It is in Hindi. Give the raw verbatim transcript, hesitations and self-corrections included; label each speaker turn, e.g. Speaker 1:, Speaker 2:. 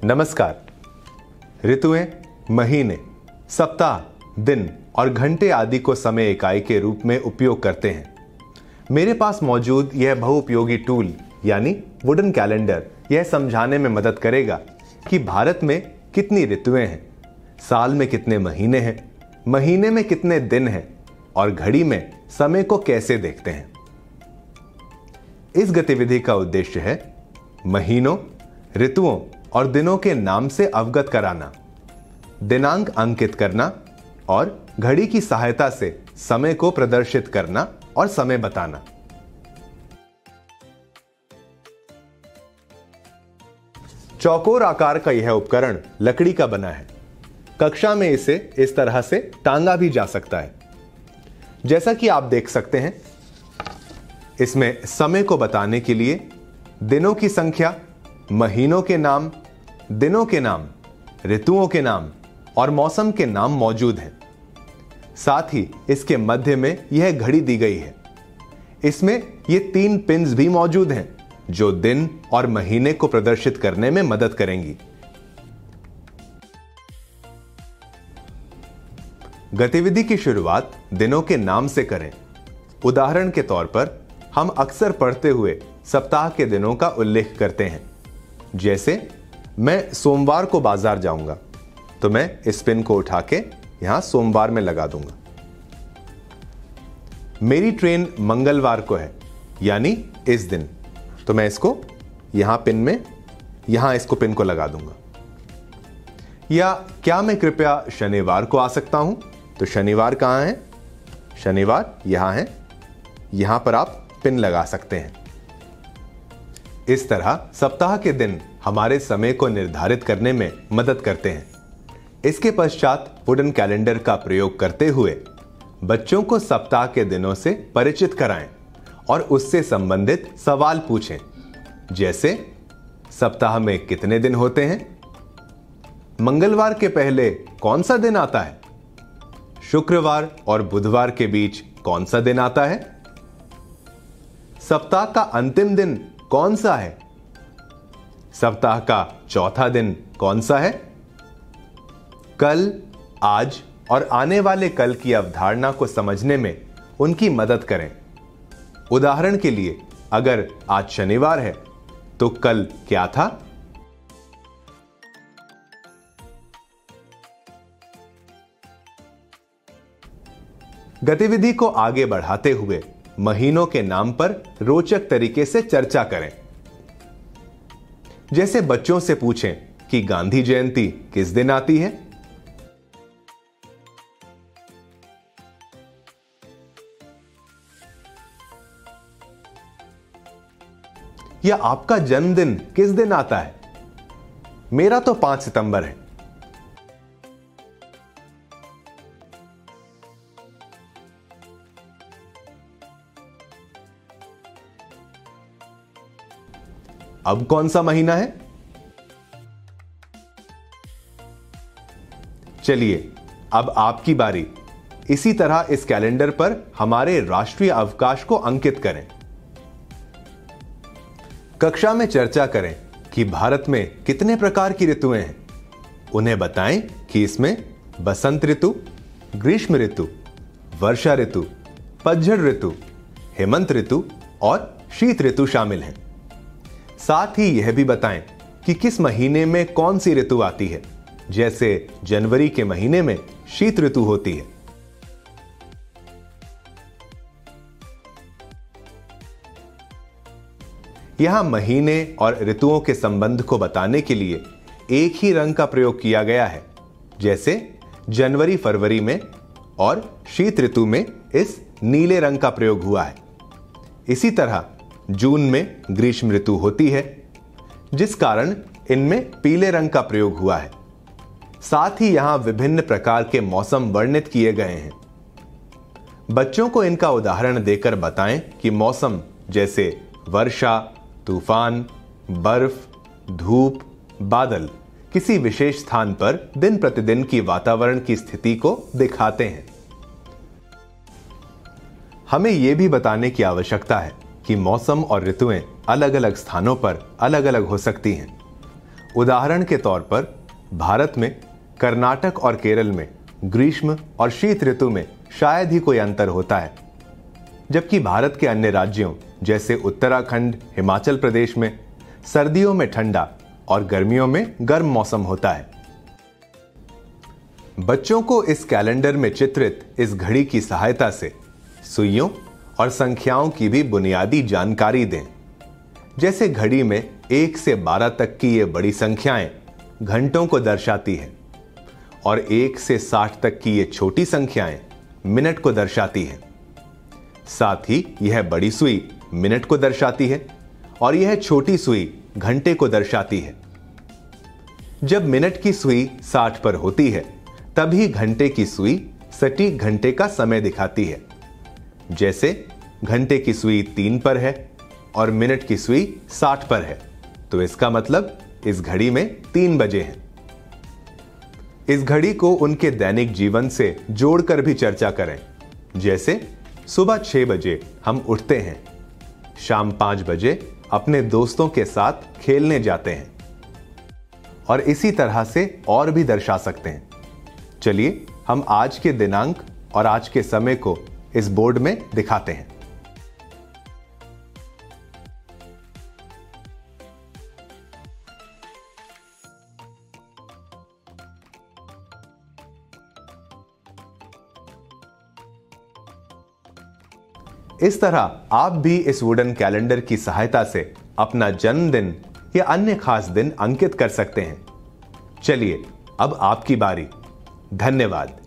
Speaker 1: नमस्कार। ऋतुएं, महीने, सप्ताह, दिन और घंटे आदि को समय इकाई के रूप में उपयोग करते हैं। मेरे पास मौजूद यह बहुउपयोगी टूल यानी वुडन कैलेंडर यह समझाने में मदद करेगा कि भारत में कितनी ऋतुएं हैं, साल में कितने महीने हैं, महीने में कितने दिन हैं और घड़ी में समय को कैसे देखते हैं। इस गतिविधि का उद्देश्य है महीनों, ऋतुओं और दिनों के नाम से अवगत कराना, दिनांक अंकित करना और घड़ी की सहायता से समय को प्रदर्शित करना और समय बताना। चौकोर आकार का यह उपकरण लकड़ी का बना है। कक्षा में इसे इस तरह से टांगा भी जा सकता है। जैसा कि आप देख सकते हैं, इसमें समय को बताने के लिए दिनों की संख्या, महीनों के नाम, दिनों के नाम, ऋतुओं के नाम और मौसम के नाम मौजूद हैं। साथ ही इसके मध्य में यह घड़ी दी गई है। इसमें ये तीन पिन्स भी मौजूद हैं जो दिन और महीने को प्रदर्शित करने में मदद करेंगी। गतिविधि की शुरुआत दिनों के नाम से करें। उदाहरण के तौर पर हम अक्सर पढ़ते हुए सप्ताह के दिनों का उल्लेख करते हैं। जैसे मैं सोमवार को बाजार जाऊंगा, तो मैं इस पिन को उठा के यहां सोमवार में लगा दूंगा। मेरी ट्रेन मंगलवार को है, यानी इस दिन, तो मैं इसको यहां पिन में यहां इसको पिन को लगा दूंगा। या क्या मैं कृपया शनिवार को आ सकता हूं, तो शनिवार कहां है, शनिवार यहां है, यहां पर आप पिन लगा सकते हैं। इस तरह सप्ताह के दिन हमारे समय को निर्धारित करने में मदद करते हैं। इसके पश्चात वुडन कैलेंडर का प्रयोग करते हुए बच्चों को सप्ताह के दिनों से परिचित कराएं और उससे संबंधित सवाल पूछें। जैसे सप्ताह में कितने दिन होते हैं, मंगलवार के पहले कौन सा दिन आता है, शुक्रवार और बुधवार के बीच कौन सा दिन आता है, सप्ताह का अंतिम दिन कौन सा है, सप्ताह का चौथा दिन कौन सा है। कल, आज और आने वाले कल की अवधारणा को समझने में उनकी मदद करें। उदाहरण के लिए, अगर आज शनिवार है तो कल क्या था। गतिविधि को आगे बढ़ाते हुए महीनों के नाम पर रोचक तरीके से चर्चा करें। जैसे बच्चों से पूछें कि गांधी जयंती किस दिन आती है, या आपका जन्मदिन किस दिन आता है। मेरा तो पांच सितंबर है। अब कौन सा महीना है। चलिए, अब आपकी बारी। इसी तरह इस कैलेंडर पर हमारे राष्ट्रीय अवकाश को अंकित करें। कक्षा में चर्चा करें कि भारत में कितने प्रकार की ऋतुएं हैं। उन्हें बताएं कि इसमें बसंत ऋतु, ग्रीष्म ऋतु, वर्षा ऋतु, पतझड़ ऋतु, हेमंत ऋतु और शीत ऋतु शामिल हैं। साथ ही यह भी बताएं कि किस महीने में कौन सी ऋतु आती है। जैसे जनवरी के महीने में शीत ऋतु होती है। यहां महीने और ऋतुओं के संबंध को बताने के लिए एक ही रंग का प्रयोग किया गया है। जैसे जनवरी फरवरी में और शीत ऋतु में इस नीले रंग का प्रयोग हुआ है। इसी तरह जून में ग्रीष्म ऋतु होती है, जिस कारण इनमें पीले रंग का प्रयोग हुआ है। साथ ही यहां विभिन्न प्रकार के मौसम वर्णित किए गए हैं। बच्चों को इनका उदाहरण देकर बताएं कि मौसम जैसे वर्षा, तूफान, बर्फ, धूप, बादल किसी विशेष स्थान पर दिन प्रतिदिन की वातावरण की स्थिति को दिखाते हैं। हमें यह भी बताने की आवश्यकता है कि मौसम और ऋतुएं अलग अलग स्थानों पर अलग अलग हो सकती हैं। उदाहरण के तौर पर भारत में कर्नाटक और केरल में ग्रीष्म और शीत ऋतु में शायद ही कोई अंतर होता है, जबकि भारत के अन्य राज्यों जैसे उत्तराखंड, हिमाचल प्रदेश में सर्दियों में ठंडा और गर्मियों में गर्म मौसम होता है। बच्चों को इस कैलेंडर में चित्रित इस घड़ी की सहायता से सुइयों और संख्याओं की भी बुनियादी जानकारी दें। जैसे घड़ी में एक से बारह तक की ये बड़ी संख्याएं घंटों को दर्शाती हैं और एक से साठ तक की ये छोटी संख्याएं मिनट को दर्शाती हैं। साथ ही यह बड़ी सुई मिनट को दर्शाती है और यह छोटी सुई घंटे को दर्शाती है। जब मिनट की सुई साठ पर होती है तभी घंटे की सुई सटीक घंटे का समय दिखाती है। जैसे घंटे की सुई तीन पर है और मिनट की सुई साठ पर है, तो इसका मतलब इस घड़ी में तीन बजे हैं। इस घड़ी को उनके दैनिक जीवन से जोड़कर भी चर्चा करें। जैसे सुबह छह बजे हम उठते हैं, शाम पांच बजे अपने दोस्तों के साथ खेलने जाते हैं, और इसी तरह से और भी दर्शा सकते हैं। चलिए हम आज के दिनांक और आज के समय को इस बोर्ड में दिखाते हैं। इस तरह आप भी इस वुडन कैलेंडर की सहायता से अपना जन्मदिन या अन्य खास दिन अंकित कर सकते हैं। चलिए अब आपकी बारी। धन्यवाद।